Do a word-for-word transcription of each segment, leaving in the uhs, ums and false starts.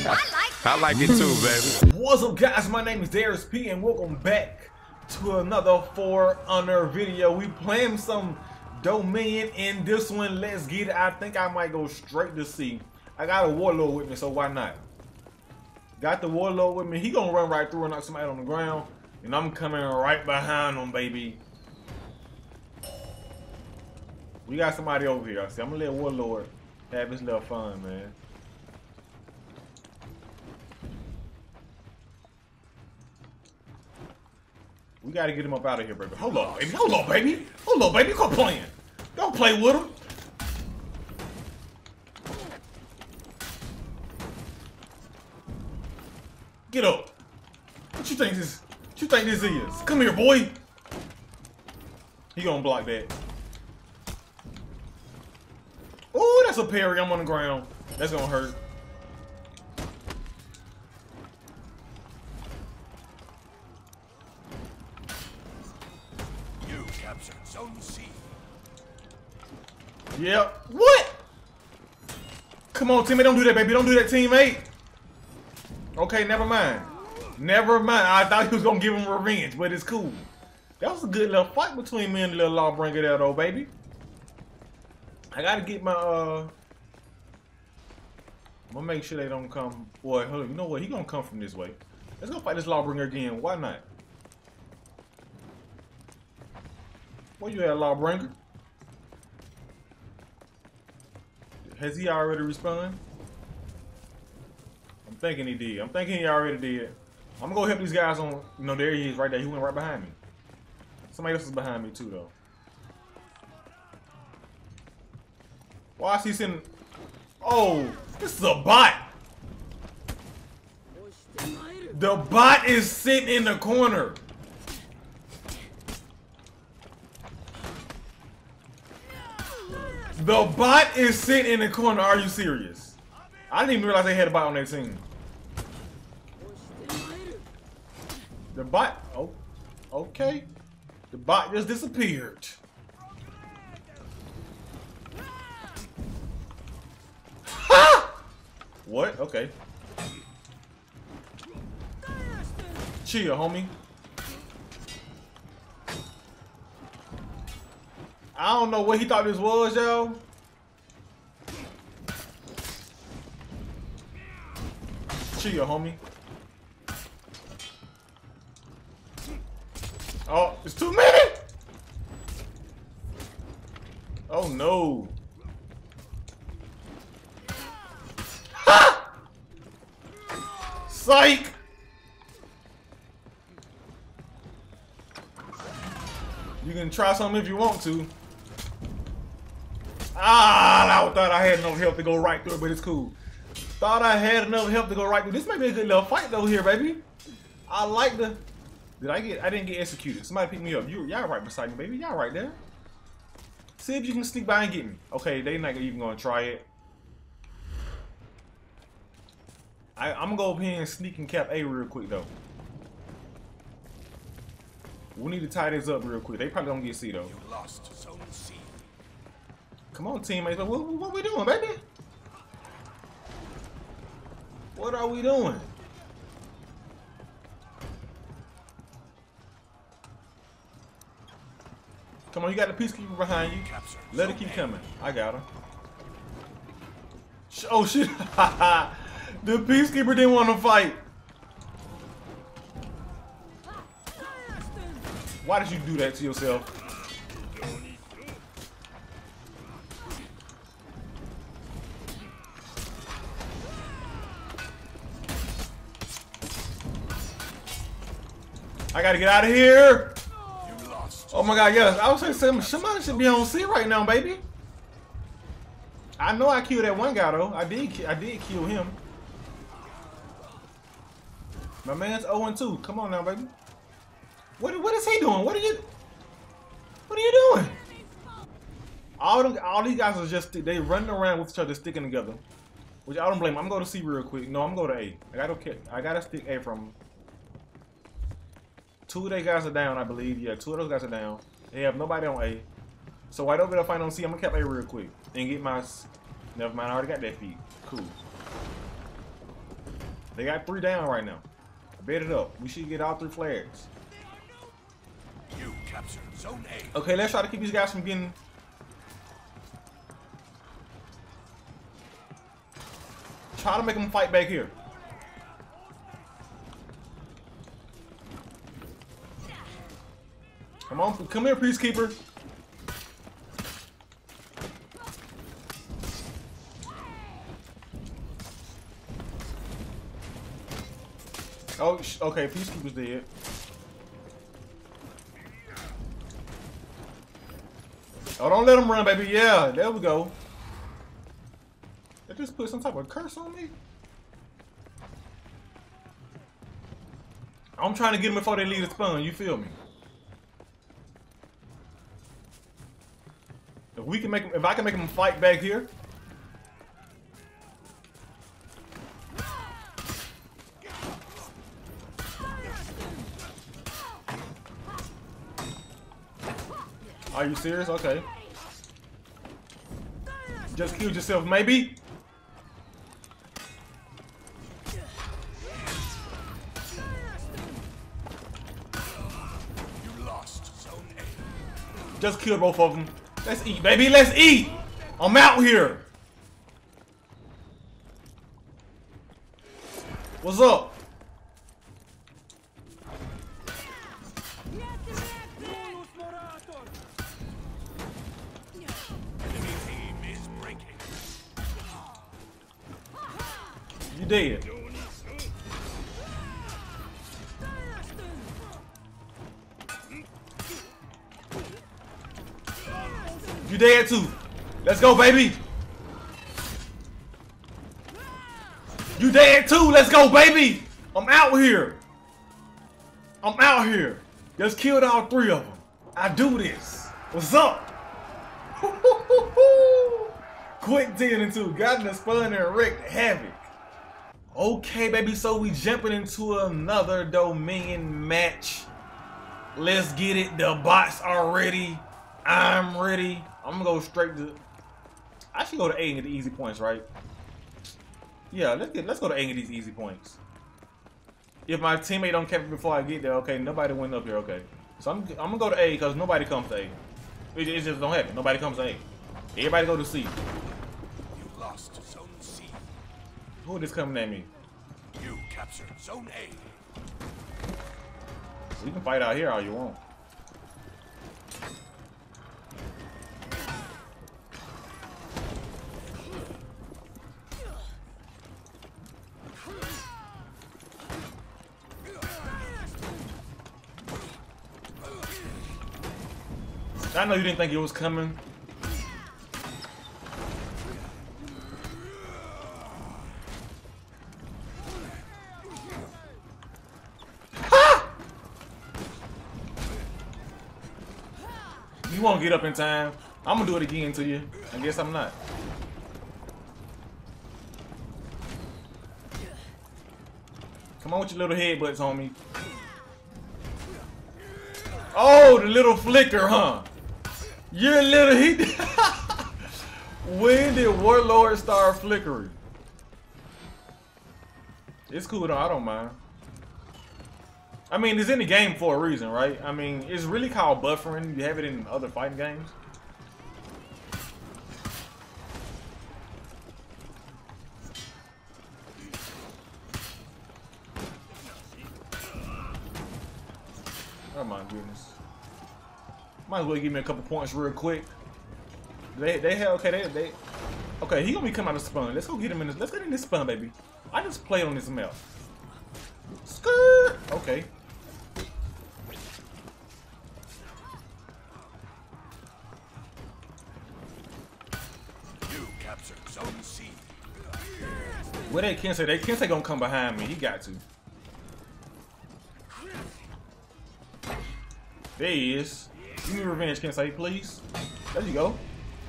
I like it too, baby. What's up, guys? My name is Darius P, and welcome back to another For Honor video. We playing some Dominion in this one. Let's get it. I think I might go straight to C. I got a Warlord with me, so why not? Got the Warlord with me. He gonna run right through and knock somebody on the ground, and I'm coming right behind him, baby. We got somebody over here. I see. I'm gonna let Warlord have his little fun, man. We gotta get him up out of here, baby. Hold on, baby. Hold on, baby. Hold on, baby. Quit playing. Don't play with him. Get up. What you think this? What you think this is? Come here, boy. He gonna block that. Oh, that's a parry. I'm on the ground. That's gonna hurt. You captured Zone C. Yep. What? Come on, teammate. Don't do that, baby. Don't do that, teammate. Okay, never mind. Never mind. I thought he was gonna give him revenge, but it's cool. That was a good little fight between me and the little Lawbringer there, though, baby. I gotta get my, uh... I'm gonna make sure they don't come... Boy, hold on. You know what? He gonna come from this way. Let's go fight this Lawbringer again. Why not? Where you at, Lawbringer? Has he already responded? I'm thinking he did. I'm thinking he already did. I'm gonna go help these guys on... You know, there he is right there. He went right behind me. Somebody else is behind me, too, though. Why is he sitting? Oh, this is a bot. The bot is sitting in the corner. The bot is sitting in the corner. Are you serious? I didn't even realize they had a bot on their team. The bot. Oh, okay. The bot just disappeared. What? Okay. Chill, homie. I don't know what he thought this was, yo. Chill, homie. Oh, it's too many. Oh no. Psych! You can try something if you want to. Ah, I thought I had enough health to go right through it, but it's cool. Thought I had enough health to go right through. This might be a good little fight though here, baby. I like the... Did I get... I didn't get executed. Somebody pick me up. You, y'all right beside me, baby. Y'all right there. See if you can sneak by and get me. Okay, they not even gonna try it. I, I'm gonna go over here and sneak and cap A real quick though. We need to tie this up real quick. They probably don't get C though. You lost Zone C. Come on, teammates. What, what, what we doing, baby? What are we doing? Come on, you got the peacekeeper behind you. Let it keep coming. I got her. Oh shit! The peacekeeper didn't want to fight. Why did you do that to yourself? I gotta get out of here. Oh my god, yes. I was saying somebody should be on C right now, baby. I know I killed that one guy though. I did I did kill him. My man's oh and two. Come on now, baby. What what is he doing? What are you What are you doing? All them, all these guys are just they running around with each other, sticking together. Which I don't blame. I'm gonna go to C real quick. No, I'm gonna go to A. I gotta I gotta stick A from. Two of those guys are down, I believe. Yeah, two of those guys are down. They have nobody on A. So right over there fighting on C, I'm gonna cap A real quick and get my. Never mind, I already got that feat. Cool. They got three down right now. Bet it up. We should get all three flags. You captured Zone A. Okay, let's try to keep these guys from getting. Try to make them fight back here. Come on, come here, Peacekeeper. Oh, okay, Peacekeeper's dead. Oh, don't let him run, baby. Yeah, there we go. They just put some type of curse on me. I'm trying to get them before they leave the spawn. You feel me? If we can make them, if I can make them fight back here. Are you serious? Okay. Just killed yourself, maybe? You lost Zone A. Just killed both of them. Let's eat, baby. Let's eat. I'm out here. What's up? Enemy team is breaking. You dead. You dead too. Let's go, baby. You dead too. Let's go, baby. I'm out here. I'm out here. Just killed all three of them. I do this. What's up? Quick ten and two. Got in the spawn and wreaked havoc. Okay, baby. So we jumping into another Dominion match. Let's get it. The bots are ready. I'm ready. I'm gonna go straight to. I should go to A and get the easy points, right? Yeah, let's get. Let's go to A and get these easy points. If my teammate don't catch me before I get there, okay, nobody went up here, okay. So I'm, I'm gonna go to A because nobody comes to A. It, it just don't happen. Nobody comes to A. Everybody go to C. You lost Zone C. Who is coming at me? You captured Zone A. We can fight out here all you want. I know you didn't think it was coming. Ha! You won't get up in time. I'm gonna do it again to you. I guess I'm not. Come on with your little headbutts, homie. Oh, the little flicker, huh? You're little he. When did Warlord start flickering? It's cool though, I don't mind. I mean, it's in the game for a reason, right? I mean, it's really called buffering. You have it in other fighting games. Oh my goodness. Might as well give me a couple points real quick. They they hell okay, they they okay, he gonna be coming out of spawn. Let's go get him in this. Let's get in this spawn, baby. I just played on this map. Skirt! Okay. You captured Zone C. Where they Kensei? They Kensei gonna come behind me. He got to. There he is. Give me revenge, Kensei, please. There you go.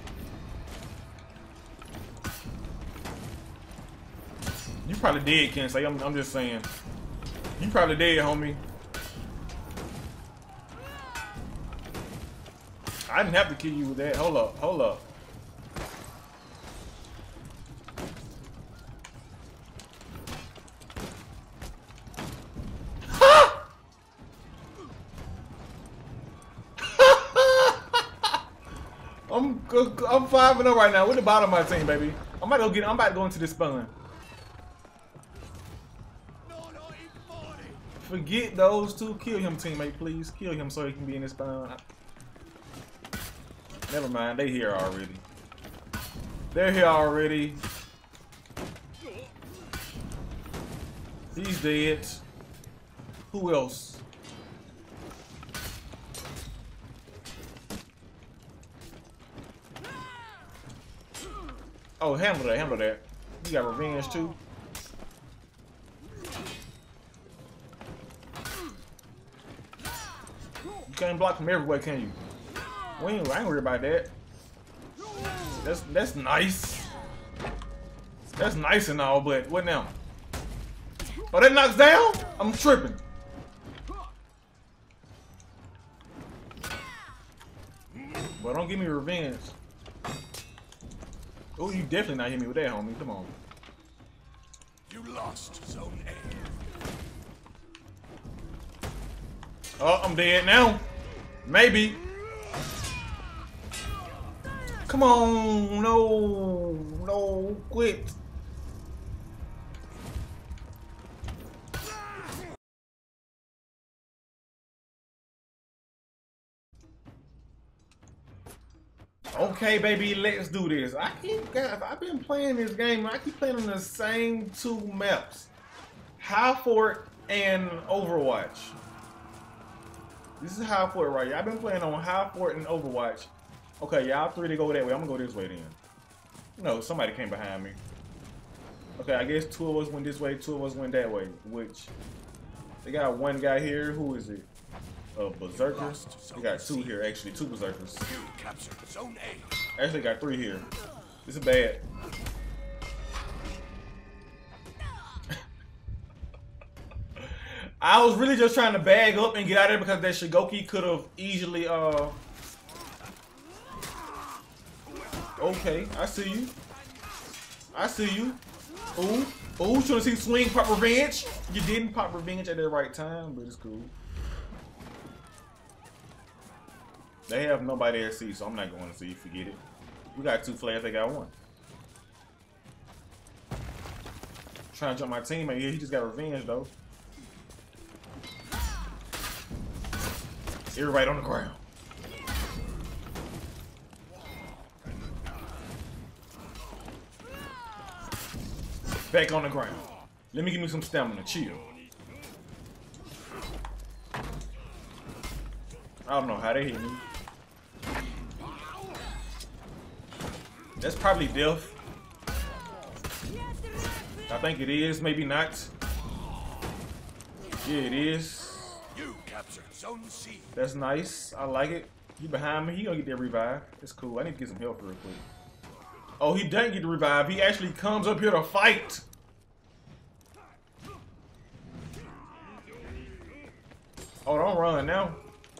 You probably dead, Kensei. I'm, I'm just saying. You probably dead, homie. I didn't have to kill you with that. Hold up, hold up. I'm five and zero right now. We're the bottom of my team, baby. I'm about to go get. I'm about to go into this spawn. Forget those two. Kill him, teammate, please. Kill him so he can be in this spawn. Never mind. They here already. They're here already. He's dead. Who else? Oh, handle that, handle that. You got revenge too. You can't block from everywhere, can you? We ain't, I ain't worried about that. That's that's nice. That's nice and all, but what now? Oh, that knocks down? I'm tripping. But don't give me revenge. Oh, you definitely not hit me with that, homie. Come on. You lost Zone A. Oh, I'm dead now. Maybe. Come on. No. No. Quit. Okay, baby, let's do this. I keep, guys, I've been playing this game. I keep playing on the same two maps, High Fort and Overwatch. This is High Fort right here. I've been playing on High Fort and Overwatch. Okay, y'all three to go that way. I'm gonna go this way then. No, somebody came behind me. Okay, I guess two of us went this way, two of us went that way. Which they got one guy here. Who is it? A berserker. We got two here, actually, two berserkers. You captured Zone A. Actually, got three here. This is bad. I was really just trying to bag up and get out of there because that Shigoki could have easily. Uh. Okay, I see you. I see you. Ooh, ooh, trying to see swing pop revenge. You didn't pop revenge at the right time, but it's cool. They have nobody at C, so I'm not going to see. Forget it. We got two flares. They got one. Trying to jump my teammate here. He just got revenge though. Everybody on the ground. Back on the ground. Let me give me some stamina. Chill. I don't know how they hit me. That's probably death. I think it is, maybe not. Yeah, it is. You captured Zone C. That's nice. I like it. He behind me. He gonna get that revive. It's cool. I need to get some health real quick. Oh, he doesn't get the revive. He actually comes up here to fight. Oh, don't run now.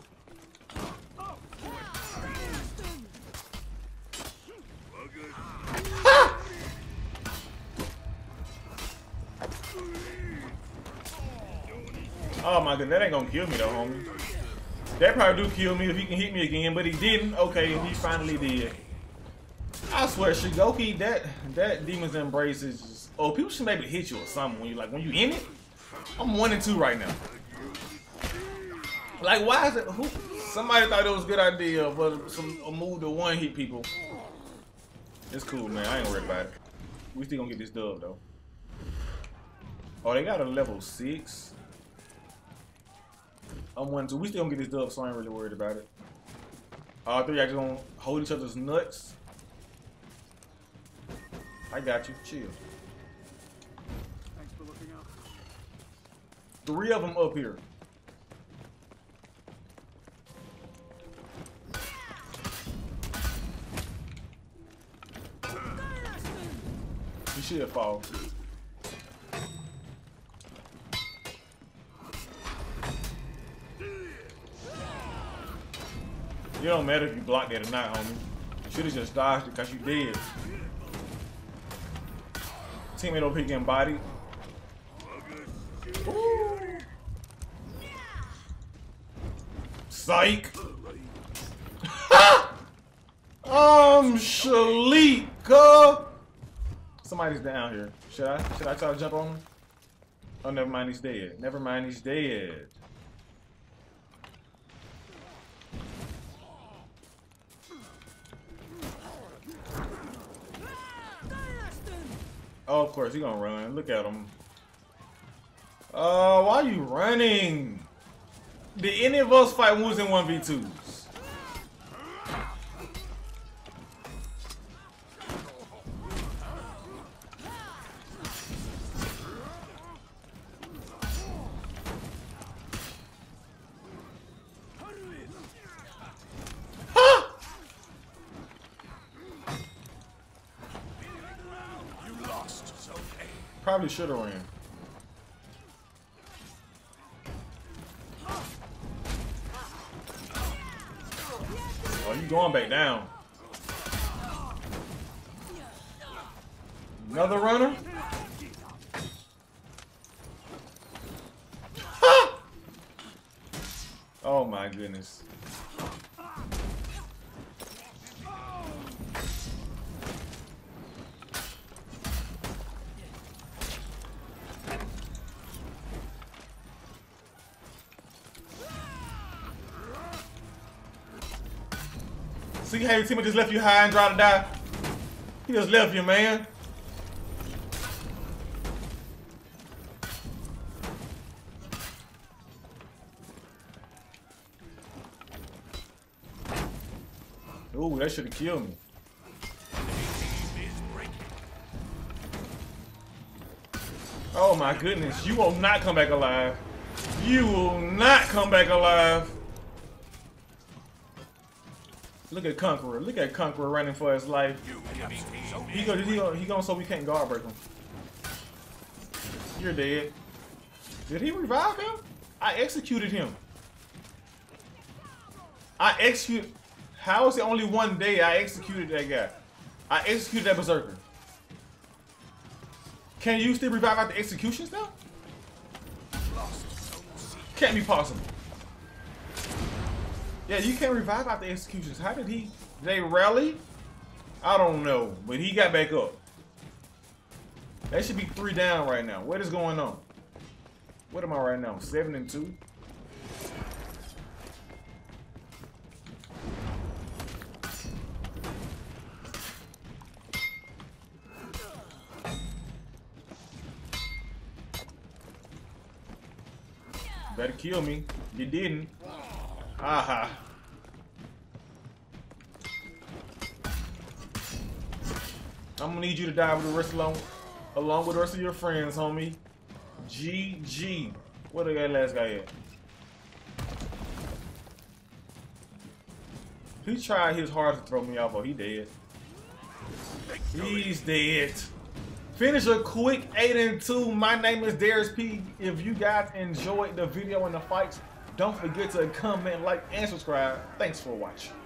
Oh my god, that ain't gonna kill me though, homie. That probably do kill me if he can hit me again, but he didn't. Okay, he finally did. I swear, Shigoki, that that Demon's Embrace is just, oh, people should maybe hit you or something when you like when you in it. I'm one and two right now. Like, why is it? Who? Somebody thought it was a good idea, but some a move to one hit people. It's cool, man. I ain't worried about it. We still gonna get this dub though. Oh, they got a level six. I'm one, two. We still gonna get this dub, so I ain't really worried about it. All three actually gonna hold each other's nuts. I got you. Chill. Thanks for looking out. Three of them up here. He should fall. It don't matter if you block that or not, homie. You should have just dodged it because you dead. Teammate over here getting bodied. Ooh. Psych. Oh I'm Shalika. Somebody's down here. Should I? Should I try to jump on him? Oh, never mind. He's dead. Never mind. He's dead. Oh, of course, he gonna run. Look at him. Uh, why are you running? Did any of us fight wolves in one v twos? Probably should have ran. Oh, you going back down. Another runner? Oh my goodness. See how your teammate just left you high and dry to die? He just left you, man. Ooh, that should have killed me. Oh my goodness, you will not come back alive. You will not come back alive. Look at Conqueror. Look at Conqueror running for his life. He go, he go, he going so we can't guard break him. You're dead. Did he revive him? I executed him. I execute. How is it only one day I executed that guy? I executed that berserker. Can you still revive after executions now? Can't be possible. Yeah, you can't revive after executions. How did he? Did they rally? I don't know, but he got back up. That should be three down right now. What is going on? What am I right now? Seven and two. Better kill me. You didn't. Aha. I'm gonna need you to die with the rest along, along with the rest of your friends, homie. G G. Where the that last guy at? He tried his hardest to throw me off, but he dead. He's dead. Finish a quick eight and two. My name is Darius P. If you guys enjoyed the video and the fights, don't forget to comment, like, and subscribe. Thanks for watching.